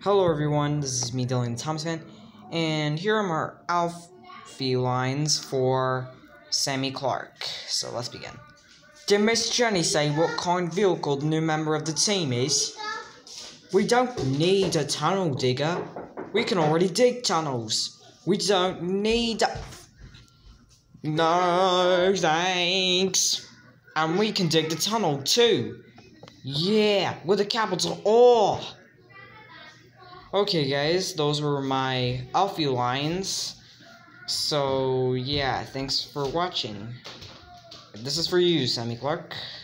Hello everyone, this is me, Dylan Thompson, and here are my Alfie lines for Sammy Clark. So let's begin. Did Miss Jenny say what kind of vehicle the new member of the team is? We don't need a tunnel digger. We can already dig tunnels. We don't need No thanks. And we can dig the tunnel too. Yeah, with a capital O. Okay guys, those were my Alfie lines. So yeah, thanks for watching. This is for you, Sammy Clark.